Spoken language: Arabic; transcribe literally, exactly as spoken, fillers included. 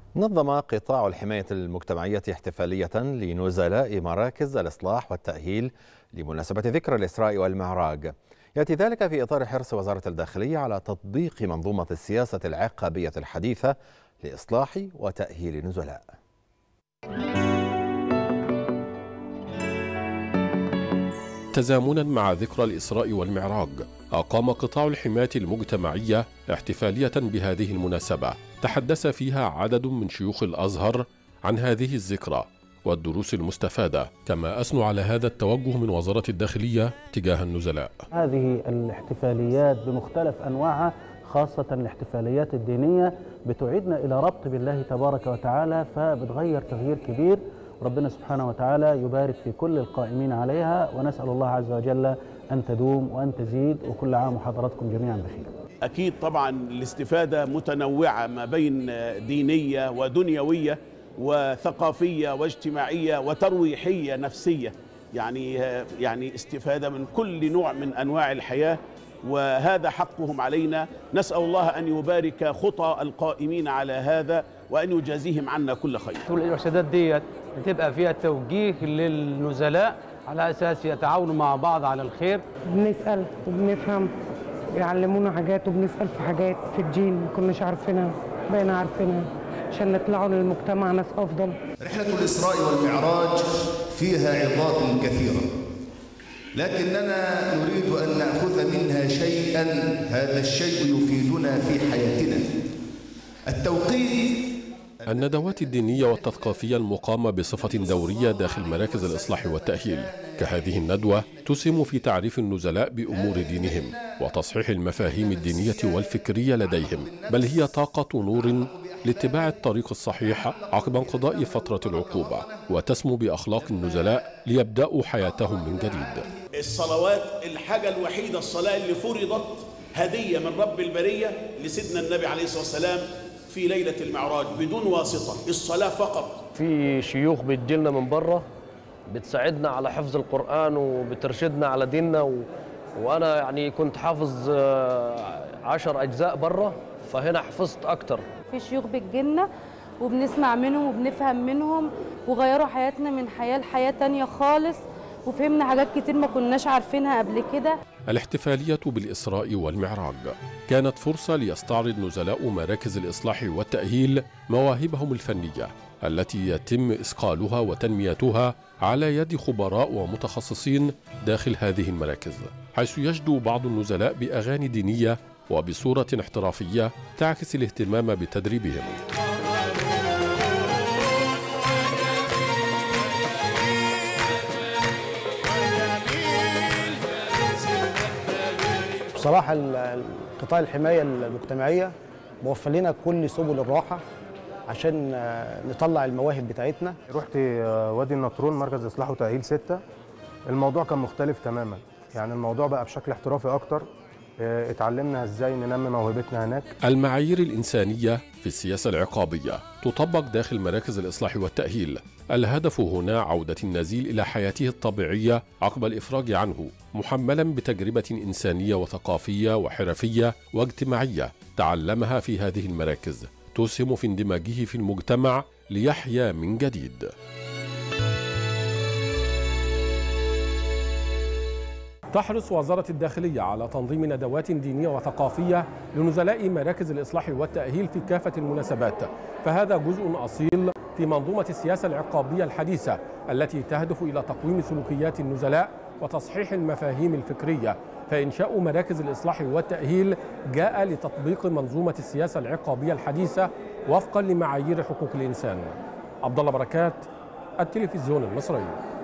نظم قطاع الحماية المجتمعية احتفالية لنزلاء مراكز الإصلاح والتأهيل لمناسبة ذكرى الإسراء والمعراج. يأتي ذلك في إطار حرص وزارة الداخلية على تطبيق منظومة السياسة العقابية الحديثة لإصلاح وتأهيل النزلاء. تزامنا مع ذكرى الإسراء والمعراج، أقام قطاع الحماية المجتمعية احتفالية بهذه المناسبة تحدث فيها عدد من شيوخ الأزهر عن هذه الذكرى والدروس المستفادة، كما أثنوا على هذا التوجه من وزارة الداخلية تجاه النزلاء. هذه الاحتفاليات بمختلف أنواعها، خاصة الاحتفاليات الدينية، بتعيدنا إلى ربط بالله تبارك وتعالى، فبتغير تغيير كبير. ربنا سبحانه وتعالى يبارك في كل القائمين عليها، ونسأل الله عز وجل أن تدوم وأن تزيد، وكل عام وحضراتكم جميعا بخير. أكيد طبعا الاستفادة متنوعة ما بين دينية ودنيوية وثقافية واجتماعية وترويحية نفسية، يعني يعني استفادة من كل نوع من أنواع الحياة، وهذا حقهم علينا. نسأل الله أن يبارك خطى القائمين على هذا وأن يجازيهم عنا كل خير. الإرشادات ديت بتبقى فيها توجيه للنزلاء على أساس يتعاونوا مع بعض على الخير. بنسأل وبنفهم، يعلمونا حاجات وبنسأل في حاجات في الدين ما كناش عارفينها بقينا عارفينها عشان نطلعوا للمجتمع ناس أفضل. رحلة الإسراء والمعراج فيها عظات كثيرة، لكننا نريد أن نأخذ منها شيئا، هذا الشيء يفيدنا في حياتنا. التوقيت. الندوات الدينية والتثقيفية المقامة بصفة دورية داخل مراكز الإصلاح والتأهيل كهذه الندوة تسهم في تعريف النزلاء بأمور دينهم وتصحيح المفاهيم الدينية والفكرية لديهم، بل هي طاقة نور لاتباع الطريق الصحيح عقب انقضاء فترة العقوبة، وتسمو بأخلاق النزلاء ليبدأوا حياتهم من جديد. الصلوات الحاجة الوحيدة، الصلاة اللي فرضت هدية من رب البرية لسيدنا النبي عليه الصلاة والسلام في ليلة المعراج بدون واسطة، الصلاة فقط. في شيوخ بتجيلنا من بره بتساعدنا على حفظ القرآن وبترشدنا على ديننا، و... وأنا يعني كنت حافظ عشر أجزاء بره، فهنا حفظت أكتر. في شيوخ بتجيلنا وبنسمع منهم وبنفهم منهم، وغيروا حياتنا من حياة لحياة تانية خالص، وفهمنا حاجات كتير ما كناش عارفينها قبل كده. الاحتفالية بالإسراء والمعراج كانت فرصة ليستعرض نزلاء مراكز الإصلاح والتأهيل مواهبهم الفنية التي يتم إصقالها وتنميتها على يد خبراء ومتخصصين داخل هذه المراكز، حيث يجدو بعض النزلاء بأغاني دينية وبصورة احترافية تعكس الاهتمام بتدريبهم. بصراحة قطاع الحماية المجتمعية موفر لنا كل سبل الراحة عشان نطلع المواهب بتاعتنا. رحت وادي النطرون مركز إصلاح وتأهيل ستة، الموضوع كان مختلف تماما، يعني الموضوع بقى بشكل احترافي أكتر، اتعلمنا ازاي ننمي موهبتنا هناك. المعايير الإنسانية في السياسة العقابية تطبق داخل مراكز الإصلاح والتأهيل. الهدف هنا عودة النزيل إلى حياته الطبيعية عقب الإفراج عنه، محملا بتجربة إنسانية وثقافية وحرفية واجتماعية تعلمها في هذه المراكز، تسهم في اندماجه في المجتمع ليحيا من جديد. تحرص وزارة الداخلية على تنظيم ندوات دينية وثقافية لنزلاء مراكز الإصلاح والتأهيل في كافة المناسبات، فهذا جزء أصيل في منظومة السياسة العقابية الحديثة التي تهدف إلى تقويم سلوكيات النزلاء وتصحيح المفاهيم الفكرية. فإنشاء مراكز الإصلاح والتأهيل جاء لتطبيق منظومة السياسة العقابية الحديثة وفقا لمعايير حقوق الإنسان. عبد الله بركات، التلفزيون المصري.